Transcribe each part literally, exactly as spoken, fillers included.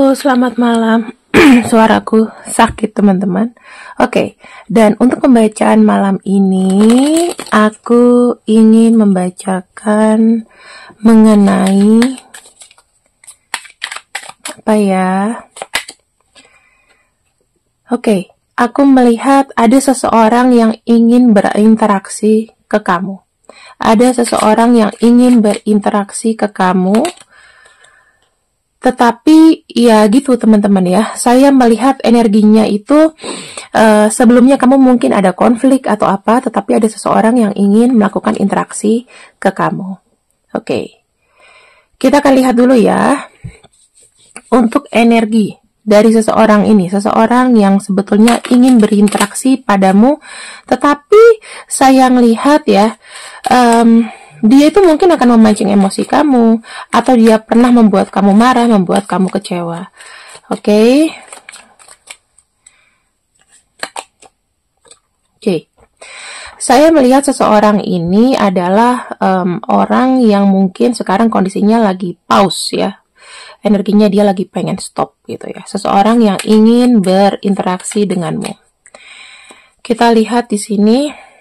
Halo, selamat malam. Suaraku sakit, teman-teman. Oke, dan untuk pembacaan malam ini, aku ingin membacakan mengenai apa ya? Oke, aku melihat ada seseorang yang ingin berinteraksi ke kamu. Ada seseorang yang ingin berinteraksi ke kamu. Tetapi ya gitu teman-teman ya, saya melihat energinya itu uh, sebelumnya kamu mungkin ada konflik atau apa, tetapi ada seseorang yang ingin melakukan interaksi ke kamu. Oke, kita akan lihat dulu ya untuk energi dari seseorang ini, seseorang yang sebetulnya ingin berinteraksi padamu, tetapi saya melihat ya, um, dia itu mungkin akan memancing emosi kamu, atau dia pernah membuat kamu marah, membuat kamu kecewa. Oke. Okay. Oke. Okay. Saya melihat seseorang ini adalah um, orang yang mungkin sekarang kondisinya lagi pause ya. Energinya dia lagi pengen stop gitu ya. Seseorang yang ingin berinteraksi denganmu. Kita lihat di sini.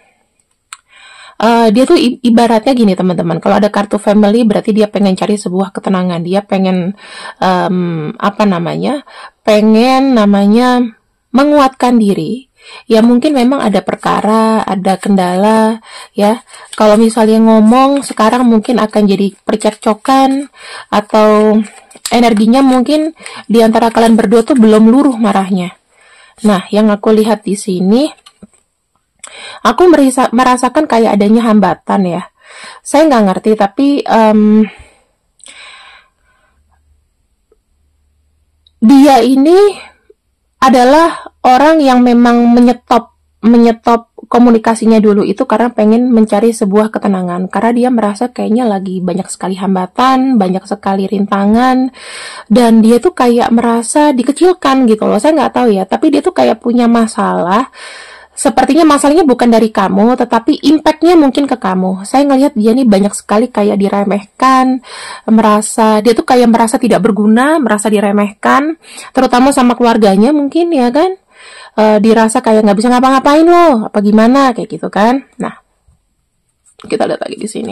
Uh, dia tuh ibaratnya gini teman-teman, kalau ada kartu family berarti dia pengen cari sebuah ketenangan, dia pengen um, apa namanya, pengen namanya menguatkan diri. Ya mungkin memang ada perkara, ada kendala ya. Kalau misalnya ngomong sekarang mungkin akan jadi percekcokan, atau energinya mungkin di antara kalian berdua tuh belum luruh marahnya. Nah, yang aku lihat di sini, aku merisa, merasakan kayak adanya hambatan ya. Saya nggak ngerti, tapi um, dia ini adalah orang yang memang menyetop menyetop komunikasinya dulu itu karena pengen mencari sebuah ketenangan. Karena dia merasa kayaknya lagi banyak sekali hambatan, banyak sekali rintangan, dan dia tuh kayak merasa dikecilkan gitu loh. Saya nggak tahu ya, tapi dia tuh kayak punya masalah. Sepertinya masalahnya bukan dari kamu, tetapi impact-nya mungkin ke kamu. Saya ngelihat dia nih banyak sekali kayak diremehkan, merasa, dia tuh kayak merasa tidak berguna, merasa diremehkan, terutama sama keluarganya mungkin ya kan. E, dirasa kayak nggak bisa ngapa-ngapain loh, apa gimana, kayak gitu kan. Nah, kita lihat lagi di sini.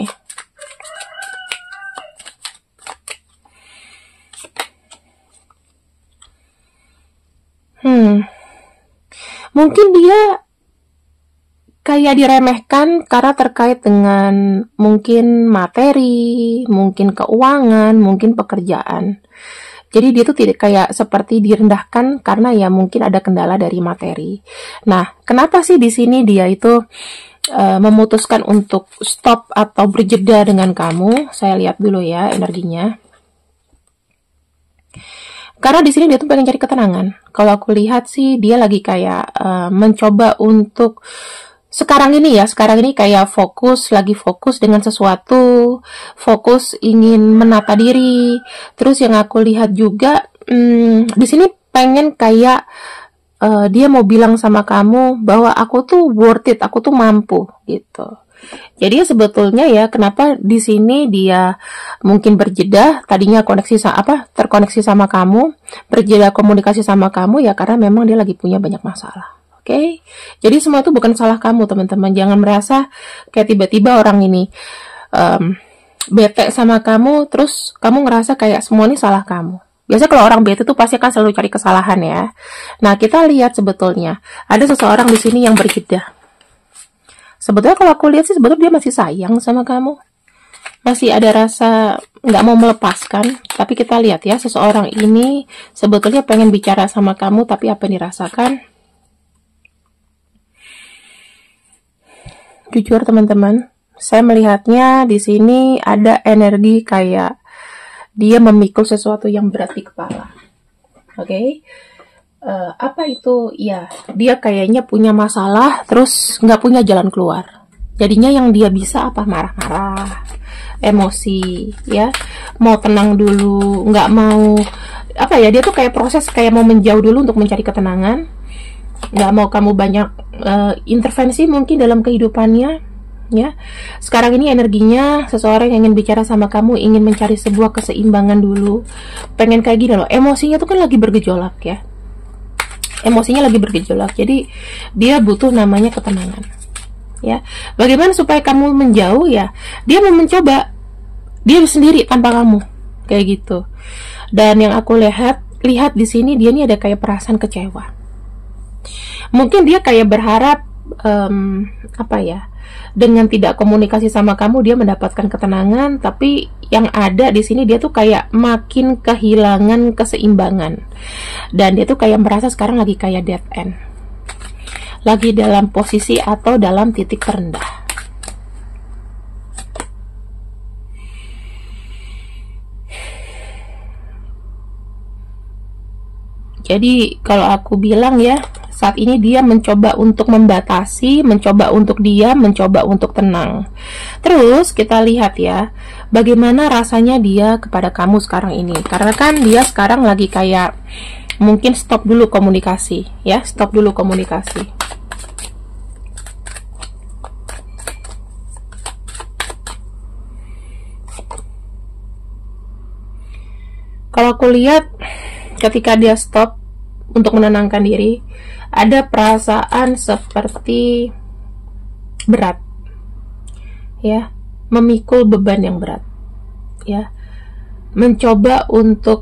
Hmm, mungkin dia kayak diremehkan karena terkait dengan mungkin materi, mungkin keuangan, mungkin pekerjaan. Jadi dia tuh tidak kayak seperti direndahkan karena ya mungkin ada kendala dari materi. Nah, kenapa sih di sini dia itu uh, memutuskan untuk stop atau berjeda dengan kamu? Saya lihat dulu ya energinya. Karena di sini dia tuh pengen cari ketenangan. Kalau aku lihat sih dia lagi kayak uh, mencoba untuk sekarang ini ya, sekarang ini kayak fokus, lagi fokus dengan sesuatu, fokus ingin menata diri. Terus yang aku lihat juga, hmm, di sini pengen kayak uh, dia mau bilang sama kamu bahwa aku tuh worth it, aku tuh mampu gitu. Jadi sebetulnya ya, kenapa di sini dia mungkin berjeda, tadinya koneksi sama apa, terkoneksi sama kamu, berjeda komunikasi sama kamu ya karena memang dia lagi punya banyak masalah. Oke, okay? Jadi semua itu bukan salah kamu teman-teman. Jangan merasa kayak tiba-tiba orang ini um, bete sama kamu, terus kamu ngerasa kayak semua ini salah kamu. Biasanya kalau orang bete tuh pasti akan selalu cari kesalahan ya. Nah, kita lihat sebetulnya ada seseorang di sini yang berjeda. Sebetulnya kalau aku lihat sih sebetulnya dia masih sayang sama kamu, masih ada rasa nggak mau melepaskan. Tapi kita lihat ya, seseorang ini sebetulnya pengen bicara sama kamu, tapi apa yang dirasakan? Jujur teman-teman, saya melihatnya di sini ada energi kayak dia memikul sesuatu yang berat di kepala. Oke, okay? uh, apa itu? Ya, dia kayaknya punya masalah, terus nggak punya jalan keluar. Jadinya yang dia bisa apa? Marah-marah, emosi, ya, mau tenang dulu, nggak mau apa ya? Dia tuh kayak proses kayak mau menjauh dulu untuk mencari ketenangan. Nggak mau kamu banyak uh, intervensi mungkin dalam kehidupannya. Ya, sekarang ini energinya seseorang yang ingin bicara sama kamu, ingin mencari sebuah keseimbangan dulu, pengen kayak gini loh. Emosinya tuh kan lagi bergejolak ya, emosinya lagi bergejolak, jadi dia butuh namanya ketenangan. Ya, bagaimana supaya kamu menjauh? Ya, dia mau mencoba dia sendiri tanpa kamu, kayak gitu. Dan yang aku lihat lihat di sini, dia ini ada kayak perasaan kecewa. Mungkin dia kayak berharap um, apa ya, dengan tidak komunikasi sama kamu dia mendapatkan ketenangan, tapi yang ada di sini dia tuh kayak makin kehilangan keseimbangan, dan dia tuh kayak merasa sekarang lagi kayak dead end, lagi dalam posisi atau dalam titik terendah. Jadi kalau aku bilang ya, saat ini dia mencoba untuk membatasi, mencoba untuk diam, mencoba untuk tenang. Terus kita lihat ya, bagaimana rasanya dia kepada kamu sekarang ini. Karena kan dia sekarang lagi kayak mungkin stop dulu komunikasi, ya, stop dulu komunikasi. Kalau aku lihat, ketika dia stop untuk menenangkan diri, ada perasaan seperti berat, ya, memikul beban yang berat, ya, mencoba untuk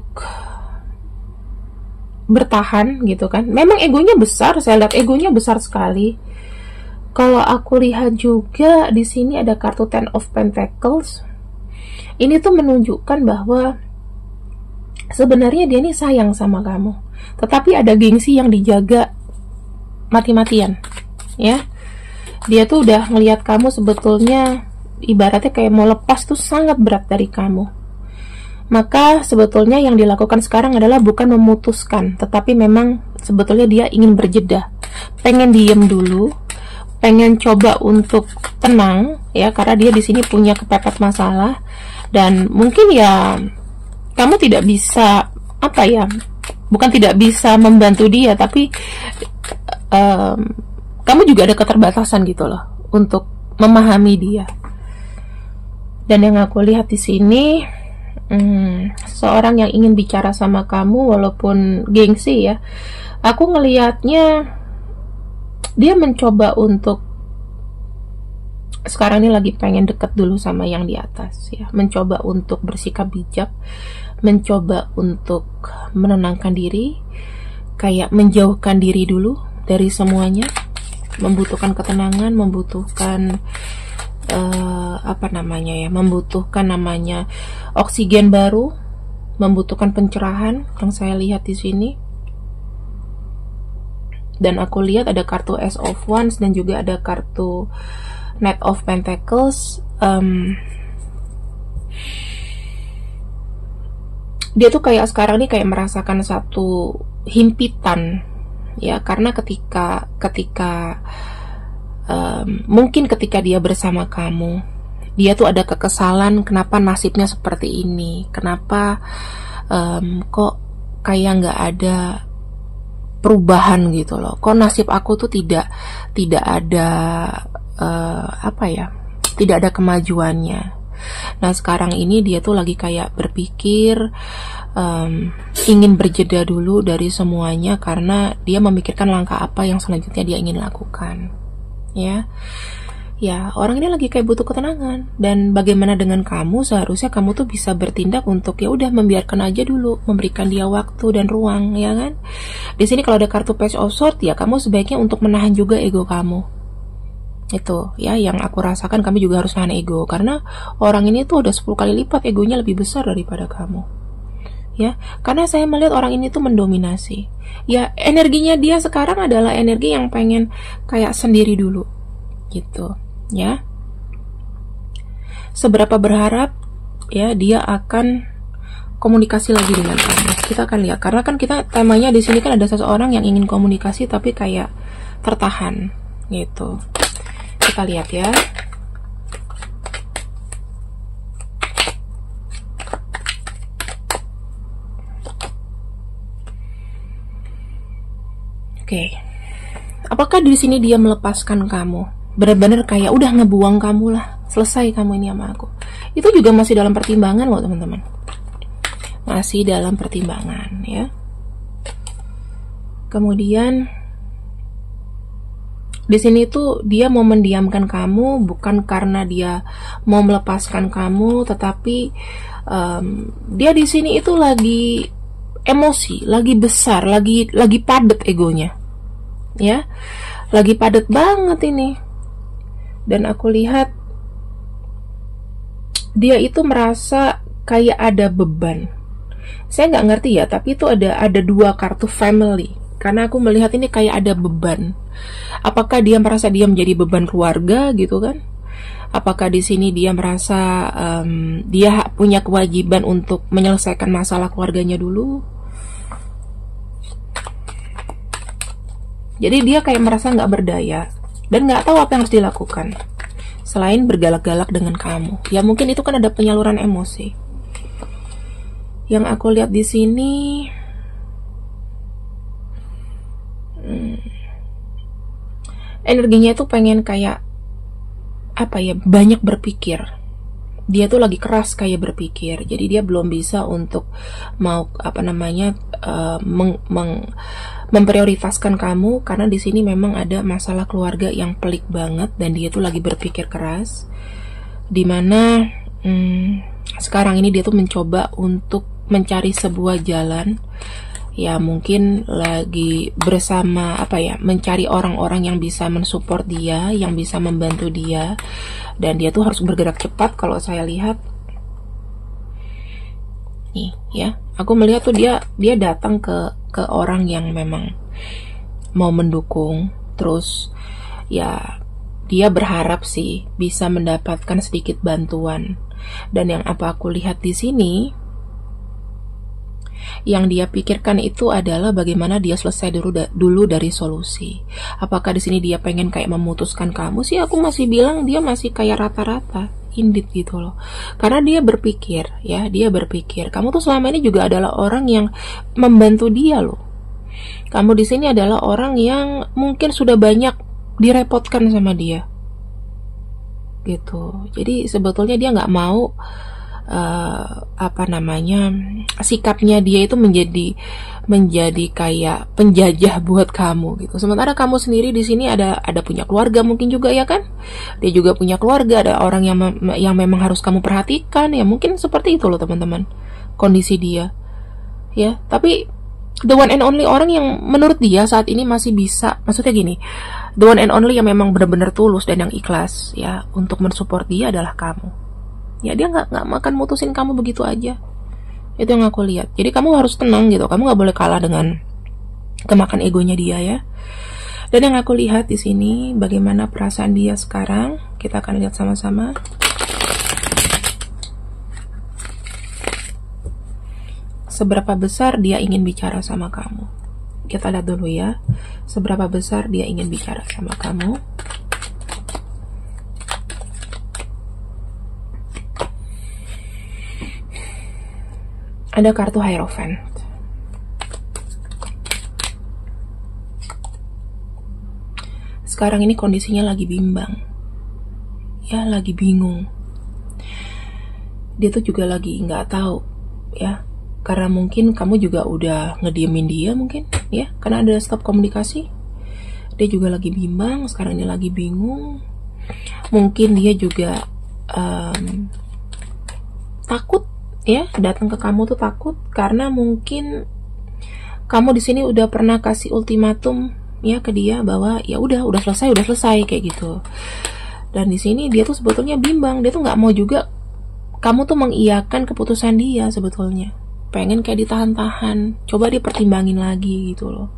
bertahan gitu kan. Memang egonya besar, saya lihat egonya besar sekali. Kalau aku lihat juga di sini ada kartu Ten of Pentacles. Ini tuh menunjukkan bahwa sebenarnya dia ini sayang sama kamu, tetapi ada gengsi yang dijaga mati-matian, ya. Dia tuh udah ngelihat kamu sebetulnya ibaratnya kayak mau lepas tuh sangat berat dari kamu. Maka sebetulnya yang dilakukan sekarang adalah bukan memutuskan, tetapi memang sebetulnya dia ingin berjeda, pengen diem dulu, pengen coba untuk tenang, ya, karena dia di sini punya kepepet masalah, dan mungkin ya kamu tidak bisa, apa ya, bukan tidak bisa membantu dia, tapi um, kamu juga ada keterbatasan gitu loh untuk memahami dia. Dan yang aku lihat di sini, hmm, seorang yang ingin bicara sama kamu walaupun gengsi ya, aku ngelihatnya dia mencoba untuk sekarang ini lagi pengen deket dulu sama yang di atas, ya, mencoba untuk bersikap bijak, mencoba untuk menenangkan diri, kayak menjauhkan diri dulu dari semuanya, membutuhkan ketenangan, membutuhkan uh, apa namanya ya, membutuhkan namanya oksigen baru, membutuhkan pencerahan yang saya lihat di sini. Dan aku lihat ada kartu Ace of Wands dan juga ada kartu Knight of Pentacles. um, Dia tuh kayak sekarang nih kayak merasakan satu himpitan, ya, karena ketika ketika um, mungkin ketika dia bersama kamu, dia tuh ada kekesalan kenapa nasibnya seperti ini, kenapa um, kok kayak nggak ada perubahan gitu loh, kok nasib aku tuh tidak tidak ada uh, apa ya, tidak ada kemajuannya. Nah sekarang ini dia tuh lagi kayak berpikir um, ingin berjeda dulu dari semuanya karena dia memikirkan langkah apa yang selanjutnya dia ingin lakukan, ya. Ya, orang ini lagi kayak butuh ketenangan. Dan bagaimana dengan kamu? Seharusnya kamu tuh bisa bertindak untuk ya udah membiarkan aja dulu, memberikan dia waktu dan ruang, ya kan? Di sini kalau ada kartu Page of Swords, ya kamu sebaiknya untuk menahan juga ego kamu. Itu ya yang aku rasakan, kamu juga harus nahan ego karena orang ini tuh udah sepuluh kali lipat egonya lebih besar daripada kamu. Ya, karena saya melihat orang ini tuh mendominasi. Ya, energinya dia sekarang adalah energi yang pengen kayak sendiri dulu. Gitu. Ya, seberapa berharap ya dia akan komunikasi lagi dengan kamu, kita akan lihat. Karena kan kita temanya di sini kan ada seseorang yang ingin komunikasi tapi kayak tertahan gitu. Kita lihat ya. Oke, apakah di sini dia melepaskan kamu? bener-bener kayak udah ngebuang kamu lah, selesai kamu ini sama aku. Itu juga masih dalam pertimbangan loh teman-teman, masih dalam pertimbangan ya. Kemudian di sini tuh dia mau mendiamkan kamu bukan karena dia mau melepaskan kamu, tetapi um, dia di sini itu lagi emosi, lagi besar, lagi lagi padat egonya, ya, lagi padat banget ini. Dan aku lihat dia itu merasa kayak ada beban. Saya nggak ngerti ya, tapi itu ada ada dua kartu family. Karena aku melihat ini kayak ada beban. Apakah dia merasa dia menjadi beban keluarga gitu kan? Apakah di sini dia merasa um, dia punya kewajiban untuk menyelesaikan masalah keluarganya dulu? Jadi dia kayak merasa nggak berdaya dan nggak tahu apa yang harus dilakukan selain bergalak-galak dengan kamu. Ya mungkin itu kan ada penyaluran emosi. Yang aku lihat di sini, hmm, energinya itu pengen kayak apa ya, banyak berpikir. Dia tuh lagi keras kayak berpikir, jadi dia belum bisa untuk mau apa namanya uh, meng, meng, memprioritaskan kamu, karena di sini memang ada masalah keluarga yang pelik banget dan dia tuh lagi berpikir keras, dimana hmm, sekarang ini dia tuh mencoba untuk mencari sebuah jalan, ya mungkin lagi bersama apa ya, mencari orang-orang yang bisa mensupport dia, yang bisa membantu dia. Dan dia tuh harus bergerak cepat kalau saya lihat. Nih ya, aku melihat tuh dia dia datang ke ke orang yang memang mau mendukung. Terus ya dia berharap sih bisa mendapatkan sedikit bantuan. Dan yang apa aku lihat di sini, yang dia pikirkan itu adalah bagaimana dia selesai dulu da dulu dari solusi. Apakah di sini dia pengen kayak memutuskan kamu sih? Aku masih bilang dia masih kayak rata-rata, indit gitu loh. Karena dia berpikir, ya, dia berpikir kamu tuh selama ini juga adalah orang yang membantu dia loh. Kamu di sini adalah orang yang mungkin sudah banyak direpotkan sama dia, gitu. Jadi sebetulnya dia nggak mau Uh, apa namanya sikapnya dia itu menjadi menjadi kayak penjajah buat kamu gitu. Sementara kamu sendiri di sini ada ada punya keluarga mungkin juga ya kan? Dia juga punya keluarga, ada orang yang me yang memang harus kamu perhatikan ya, mungkin seperti itu loh teman-teman kondisi dia. Ya, tapi the one and only orang yang menurut dia saat ini masih bisa, maksudnya gini, the one and only yang memang benar-benar tulus dan yang ikhlas ya untuk mensupport dia adalah kamu. Ya dia nggak nggak makan mutusin kamu begitu aja. Itu yang aku lihat. Jadi kamu harus tenang gitu. Kamu nggak boleh kalah dengan kemakan egonya dia ya. Dan yang aku lihat di sini bagaimana perasaan dia sekarang. Kita akan lihat sama-sama. Seberapa besar dia ingin bicara sama kamu. Kita lihat dulu ya. Seberapa besar dia ingin bicara sama kamu. Ada kartu Hierophant. Sekarang ini kondisinya lagi bimbang. Ya, lagi bingung. Dia tuh juga lagi nggak tahu, ya. Karena mungkin kamu juga udah ngediemin dia mungkin, ya. Karena ada stop komunikasi. Dia juga lagi bimbang, sekarang ini lagi bingung. Mungkin dia juga um, takut, ya, datang ke kamu tuh takut karena mungkin kamu di sini udah pernah kasih ultimatum ya ke dia bahwa ya udah udah selesai udah selesai kayak gitu. Dan di sini dia tuh sebetulnya bimbang, dia tuh nggak mau juga kamu tuh mengiyakan keputusan dia sebetulnya. Pengen kayak ditahan-tahan, coba dia pertimbangin lagi gitu loh.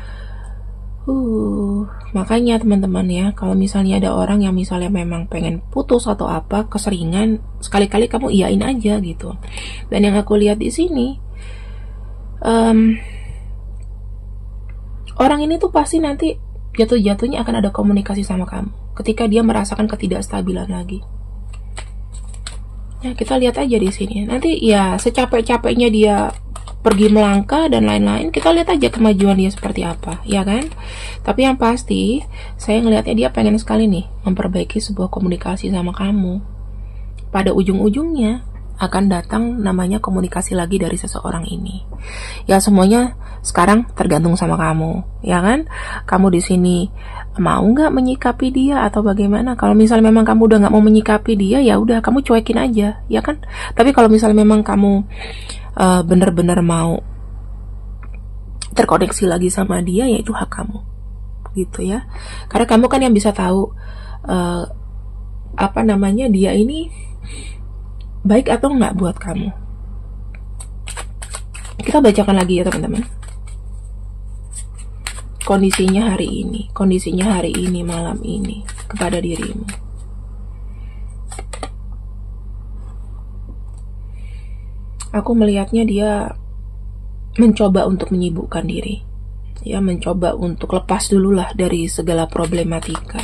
Uh, makanya teman-teman ya, kalau misalnya ada orang yang misalnya memang pengen putus atau apa, keseringan, sekali-kali kamu iyain aja gitu. Dan yang aku lihat di sini, um, orang ini tuh pasti nanti jatuh-jatuhnya akan ada komunikasi sama kamu ketika dia merasakan ketidakstabilan lagi. Ya kita lihat aja di sini. Nanti ya secapek-capeknya dia pergi melangkah dan lain-lain. Kita lihat aja kemajuan dia seperti apa, ya kan? Tapi yang pasti saya ngelihatnya dia pengen sekali nih memperbaiki sebuah komunikasi sama kamu. Pada ujung-ujungnya akan datang namanya komunikasi lagi dari seseorang ini. Ya semuanya sekarang tergantung sama kamu, ya kan? Kamu di sini mau nggak menyikapi dia atau bagaimana? Kalau misalnya memang kamu udah nggak mau menyikapi dia, ya udah kamu cuekin aja, ya kan? Tapi kalau misalnya memang kamu uh, bener-bener mau terkoneksi lagi sama dia, ya itu hak kamu, gitu ya. Karena kamu kan yang bisa tahu uh, apa namanya dia ini baik atau enggak buat kamu. Kita bacakan lagi ya teman-teman. Kondisinya hari ini, kondisinya hari ini, malam ini kepada dirimu. Aku melihatnya dia mencoba untuk menyibukkan diri, ya, mencoba untuk lepas dulu lah dari segala problematika.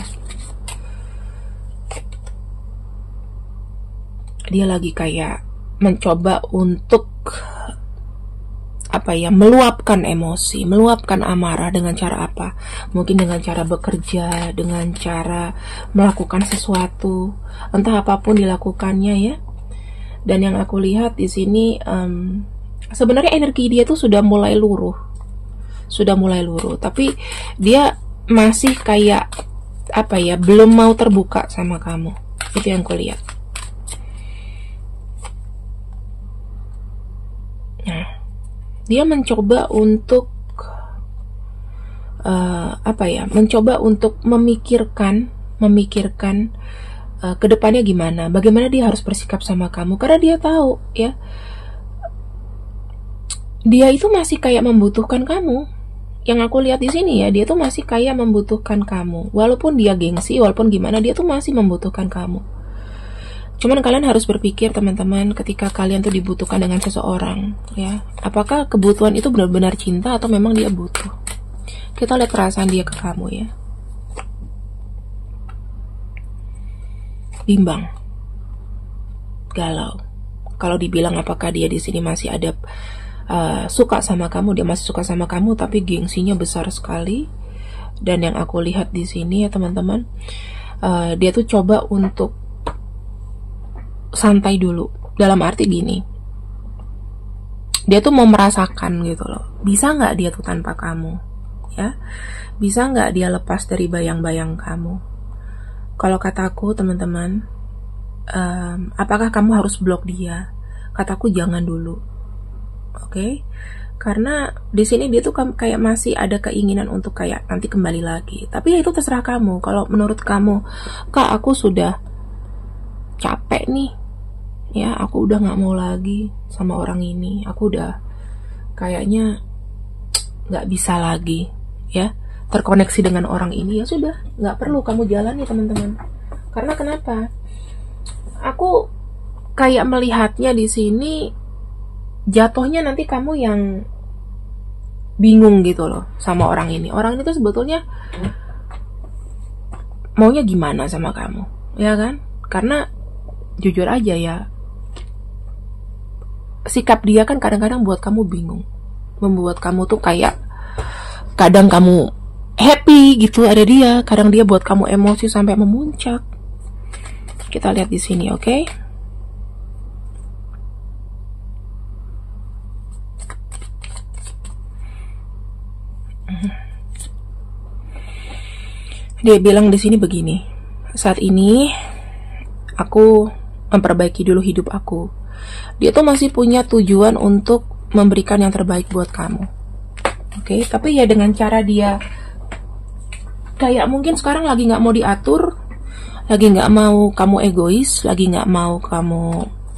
Dia lagi kayak mencoba untuk apa ya, meluapkan emosi, meluapkan amarah dengan cara apa? Mungkin dengan cara bekerja, dengan cara melakukan sesuatu, entah apapun dilakukannya ya. Dan yang aku lihat di sini um, sebenarnya energi dia tuh sudah mulai luruh, sudah mulai luruh. Tapi dia masih kayak apa ya, belum mau terbuka sama kamu. Itu yang aku lihat. Nah, dia mencoba untuk uh, apa ya, mencoba untuk memikirkan, memikirkan uh, kedepannya gimana, bagaimana dia harus bersikap sama kamu, karena dia tahu ya, dia itu masih kayak membutuhkan kamu. Yang aku lihat di sini ya, dia tuh masih kayak membutuhkan kamu, walaupun dia gengsi, walaupun gimana, dia tuh masih membutuhkan kamu. Cuman kalian harus berpikir teman-teman, ketika kalian tuh dibutuhkan dengan seseorang ya, apakah kebutuhan itu benar-benar cinta atau memang dia butuh. Kita lihat perasaan dia ke kamu ya. Bimbang, galau. Kalau dibilang apakah dia di sini masih ada uh, suka sama kamu, dia masih suka sama kamu, tapi gengsinya besar sekali. Dan yang aku lihat di sini ya teman-teman, uh, dia tuh coba untuk santai dulu, dalam arti gini, dia tuh mau merasakan gitu loh, bisa nggak dia tuh tanpa kamu ya, bisa nggak dia lepas dari bayang-bayang kamu. Kalau kataku teman-teman, um, apakah kamu harus blok dia? Kataku jangan dulu, oke? Okay? Karena di sini dia tuh kayak masih ada keinginan untuk kayak nanti kembali lagi, tapi ya itu terserah kamu. Kalau menurut kamu, kak aku sudah capek nih ya, aku udah gak mau lagi sama orang ini, aku udah kayaknya gak bisa lagi ya terkoneksi dengan orang ini, ya sudah, gak perlu kamu jalani teman-teman. Karena kenapa? Aku kayak melihatnya di sini, jatuhnya nanti kamu yang bingung gitu loh sama orang ini. Orang ini tuh sebetulnya maunya gimana sama kamu, ya kan? Karena jujur aja ya, sikap dia kan kadang-kadang buat kamu bingung, membuat kamu tuh kayak kadang kamu happy gitu ada dia, kadang dia buat kamu emosi sampai memuncak. Kita lihat di sini, oke? Okay? Dia bilang di sini begini, saat ini aku memperbaiki dulu hidup aku. Dia tuh masih punya tujuan untuk memberikan yang terbaik buat kamu, oke? Okay? Tapi ya dengan cara dia kayak mungkin sekarang lagi nggak mau diatur, lagi nggak mau kamu egois, lagi nggak mau kamu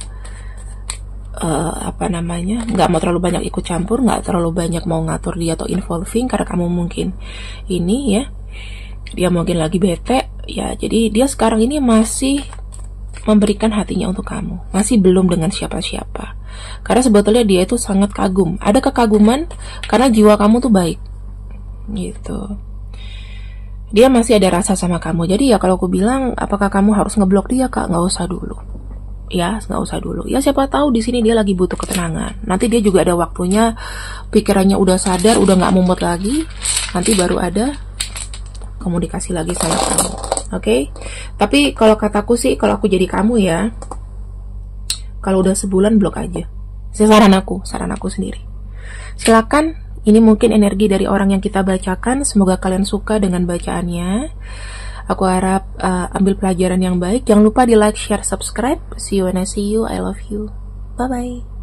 uh, apa namanya, nggak mau terlalu banyak ikut campur, nggak terlalu banyak mau ngatur dia atau involving, karena kamu mungkin ini ya, dia mungkin lagi bete ya. Jadi dia sekarang ini masih memberikan hatinya untuk kamu, masih belum dengan siapa-siapa. Karena sebetulnya dia itu sangat kagum, ada kekaguman karena jiwa kamu tuh baik gitu. Dia masih ada rasa sama kamu. Jadi ya kalau aku bilang, apakah kamu harus ngeblok dia kak? Nggak usah dulu, ya, nggak usah dulu. Ya siapa tahu di sini dia lagi butuh ketenangan. Nanti dia juga ada waktunya, pikirannya udah sadar, udah nggak mumet lagi. Nanti baru ada komunikasi lagi sama kamu. Oke? Okay? Tapi kalau kataku sih, kalau aku jadi kamu ya, kalau udah sebulan blok aja. Saran aku, saran aku sendiri. Silakan. Ini mungkin energi dari orang yang kita bacakan. Semoga kalian suka dengan bacaannya. Aku harap uh, ambil pelajaran yang baik. Jangan lupa di like, share, subscribe. See you when I see you. I love you. Bye-bye.